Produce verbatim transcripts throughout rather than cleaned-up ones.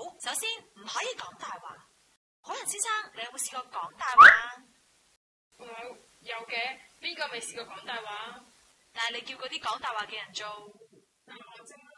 首先唔可以講大話。好人先生，你有冇試過講大話？ 我有嘅，邊個未試過講大話？ 但係你叫嗰啲講大話嘅人做， 但係我知咯。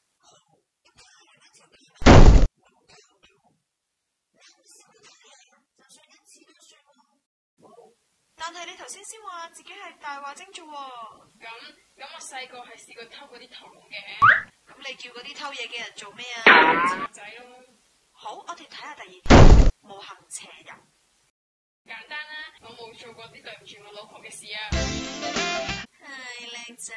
但係你頭先先話自己係大話精啫喎。 咁咁我細個係試過偷嗰啲糖嘅。 咁你叫嗰啲偷嘢嘅人做咩啊？ 賊仔咯。好， 我哋睇下第二條，無行邪淫。 簡單啦，我冇做過啲對唔住我老婆嘅事啊。 係靚仔。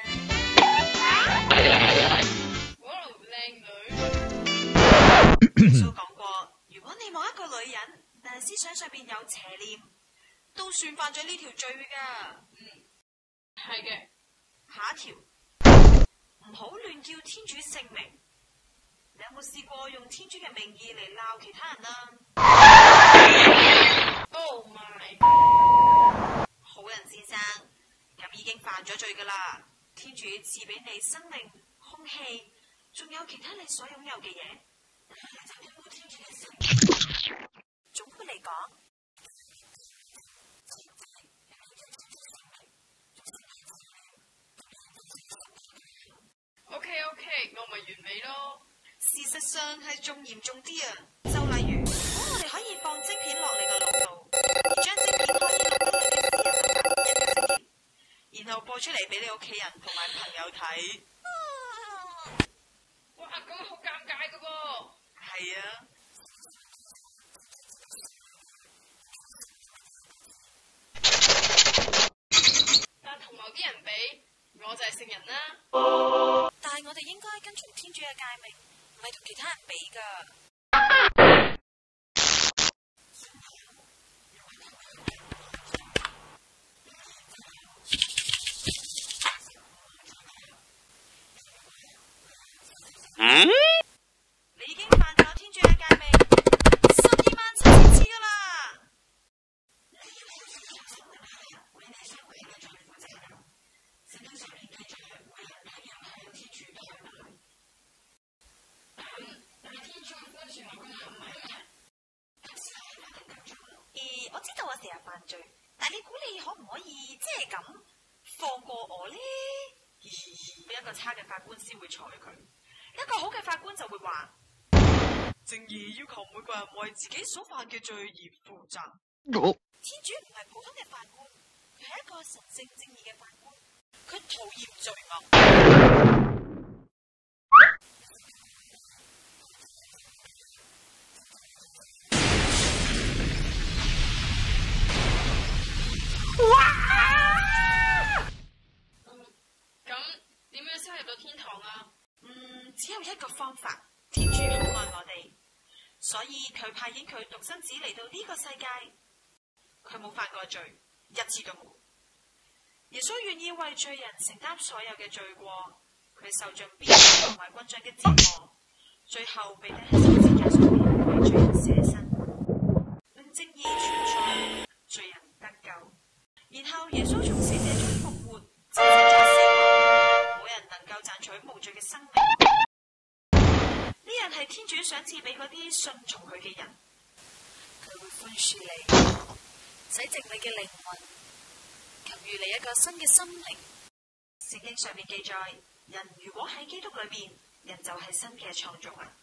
哇，靚女。 耶穌講過，如果你望一個女人，但係思想上邊有邪念，都算犯咗呢條罪噶。 嗯，係嘅。 下一條，唔好亂叫天主聖名。你有冇試過用天主嘅名義嚟鬧其他人啊？ Oh my！ 好人先生，咁已經犯咗罪噶啦。天主賜俾你生命、空氣，仲有其他你所擁有嘅嘢。總括嚟講， OK OK， 我咪完美咯。 事實上係仲嚴重啲啊！就例如，如果我哋可以放晶片落你個腦度，而將晶片可以錄到你嘅私人對白一個星期，然後播出嚟俾你屋企人同埋朋友睇。 哇，咁好尷尬噶噃。 係啊。 但同某啲人比，我就係聖人啦。 但係我哋應該跟從天主嘅誡命，唔係同其他人比噶。 嗯？ 你已經犯咗天主嘅誡命十二萬七千次噶啦。誒，我知道我成日犯罪，但係你估你可唔可以即係咁放過我呢？一個差嘅法官先會裁佢，一個好嘅法官就會話：正義要求每個人為自己所犯嘅罪而負責。 我天主唔係普通嘅法官，佢係一個神聖正義嘅法官，佢討厭罪惡。只有一個方法，天主好愛我哋，所以佢派遣佢獨生子嚟到呢個世界。佢冇犯過罪，一次都冇。耶穌願意為罪人承擔所有嘅罪過，佢受盡鞭打同埋棍杖嘅折磨，最後被釘喺十字架上面為罪人捨身，令正義存在，罪人得救。然後耶穌從死者中復活，戰勝咗死亡，冇人能夠賺取無罪嘅生命。呢人係天主賞賜俾嗰啲信從佢嘅人，佢會寬恕你，洗淨你嘅靈魂，給予你一個新嘅心靈。聖經上面記載，人如果喺基督裏面，人就係新嘅創造物。